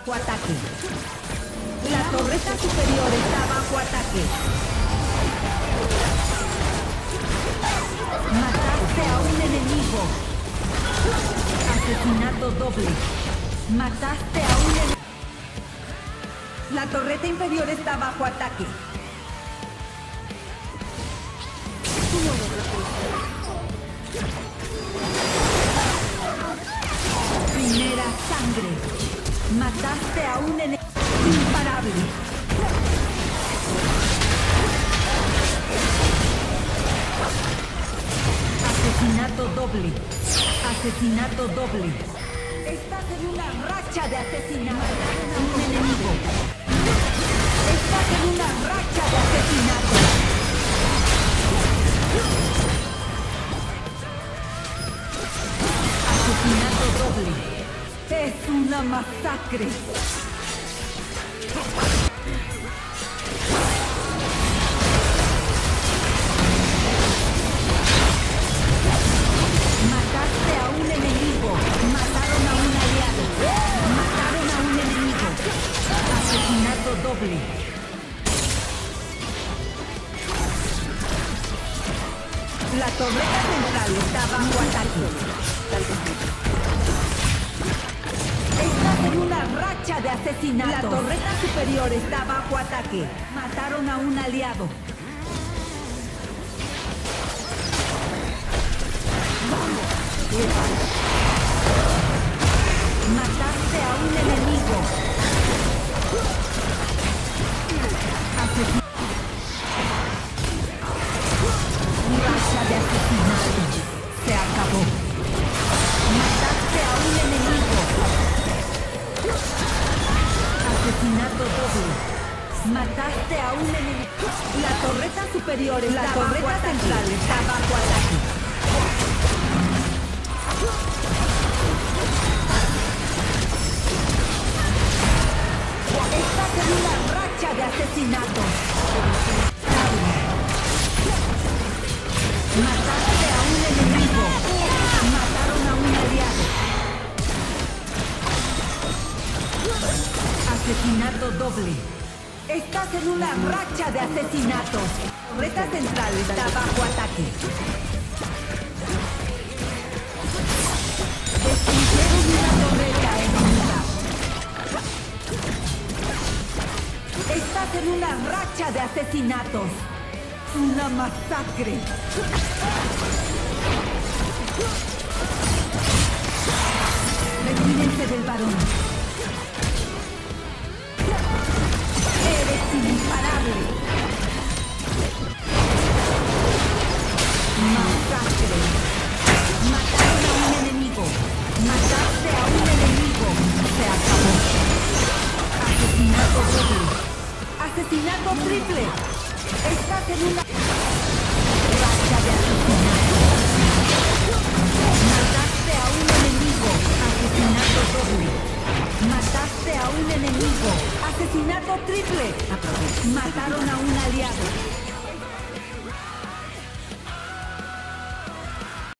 Bajo ataque. La torreta superior está bajo ataque. Mataste a un enemigo. Asesinato doble. Mataste a un enemigo. La torreta inferior está bajo ataque. Primera sangre. Mataste a un enemigo imparable. Asesinato doble. Asesinato doble. Estás en una racha de asesinato a un enemigo. Estás en una racha de asesinato. Asesinato doble. Es una masacre. Mataste a un enemigo. Mataron a un aliado. Mataron a un enemigo. Asesinato doble. La torreta central está bajo ataque. Estás en una racha de asesinatos. La torreta superior está bajo ataque. Mataron a un aliado. Mataste a un enemigo. Racha de asesinatos. Se acabó. Mataste a un enemigo. Asesinato doble. Mataste a un enemigo. La torreta superior está la torreta central está bajo ataque. Estás en una racha de asesinatos. Mataste a un enemigo. Mataron a un aliado. Asesinato doble. Estás en una racha de asesinatos. Torreta central está bajo ataque. Destruyeron una torreta enemiga. Estás en una racha de asesinatos. Una masacre. Retírese del varón. Eres imparable. Masacre. Mataron a un enemigo. Mataste a un enemigo. Se acabó. Asesinato doble. Asesinato triple. Estás en una racha de asesinato. Mataste a un enemigo. Asesinato doble. Mataste a un enemigo. Asesinato triple. Mataron a un aliado.